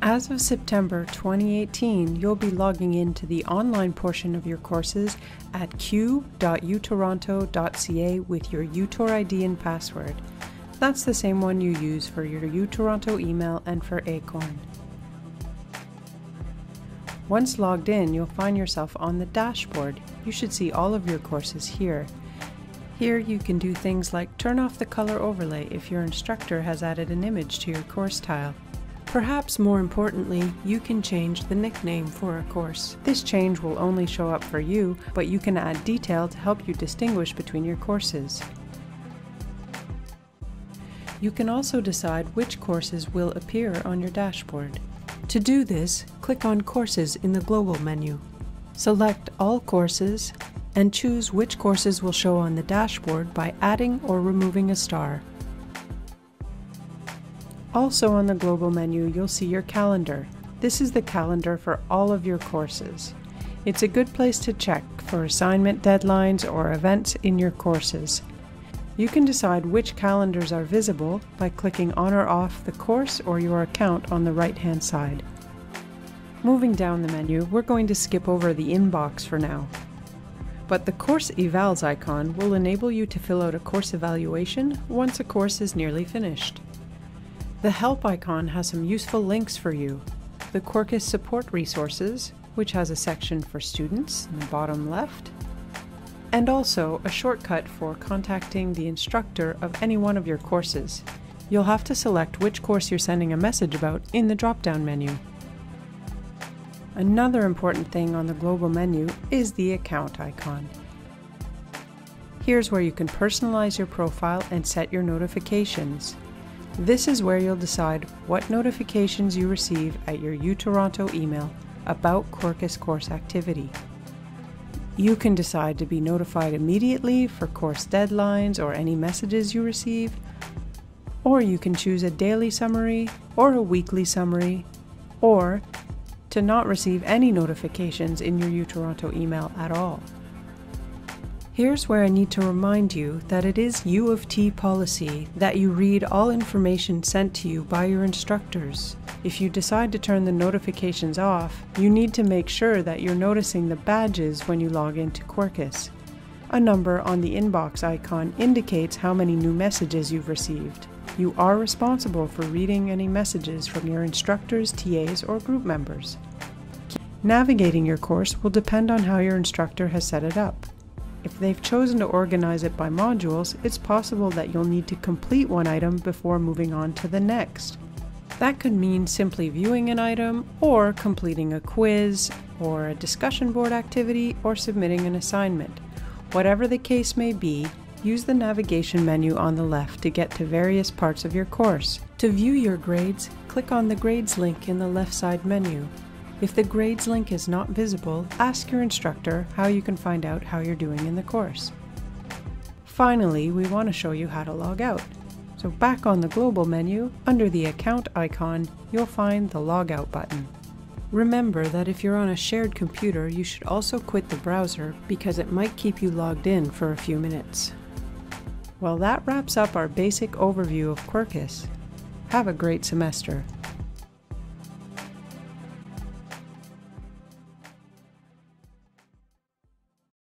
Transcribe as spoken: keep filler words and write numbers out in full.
As of September twenty eighteen, you'll be logging into the online portion of your courses at q dot u toronto dot c a with your utor I D and password. That's the same one you use for your uToronto email and for Acorn. Once logged in, you'll find yourself on the dashboard. You should see all of your courses here. Here you can do things like turn off the color overlay if your instructor has added an image to your course tile. Perhaps more importantly, you can change the nickname for a course. This change will only show up for you, but you can add detail to help you distinguish between your courses. You can also decide which courses will appear on your dashboard. To do this, click on Courses in the Global menu. Select All Courses and choose which courses will show on the dashboard by adding or removing a star. Also on the Global menu, you'll see your calendar. This is the calendar for all of your courses. It's a good place to check for assignment deadlines or events in your courses. You can decide which calendars are visible by clicking on or off the course or your account on the right-hand side. Moving down the menu, we're going to skip over the inbox for now. But the Course Evals icon will enable you to fill out a course evaluation once a course is nearly finished. The Help icon has some useful links for you. The Quercus support resources, which has a section for students in the bottom left, and also a shortcut for contacting the instructor of any one of your courses. You'll have to select which course you're sending a message about in the drop-down menu. Another important thing on the Global menu is the Account icon. Here's where you can personalize your profile and set your notifications. This is where you'll decide what notifications you receive at your uToronto email about Quercus course activity. You can decide to be notified immediately for course deadlines or any messages you receive, or you can choose a daily summary or a weekly summary, or to not receive any notifications in your uToronto email at all. Here's where I need to remind you that it is U of T policy that you read all information sent to you by your instructors. If you decide to turn the notifications off, you need to make sure that you're noticing the badges when you log into Quercus. A number on the inbox icon indicates how many new messages you've received. You are responsible for reading any messages from your instructors, T As, or group members. Navigating your course will depend on how your instructor has set it up. If they've chosen to organize it by modules, it's possible that you'll need to complete one item before moving on to the next. That could mean simply viewing an item, or completing a quiz, or a discussion board activity, or submitting an assignment. Whatever the case may be, use the navigation menu on the left to get to various parts of your course. To view your grades, click on the Grades link in the left side menu. If the Grades link is not visible, ask your instructor how you can find out how you're doing in the course. Finally, we want to show you how to log out. So back on the Global menu, under the Account icon, you'll find the Logout button. Remember that if you're on a shared computer, you should also quit the browser because it might keep you logged in for a few minutes. Well, that wraps up our basic overview of Quercus. Have a great semester.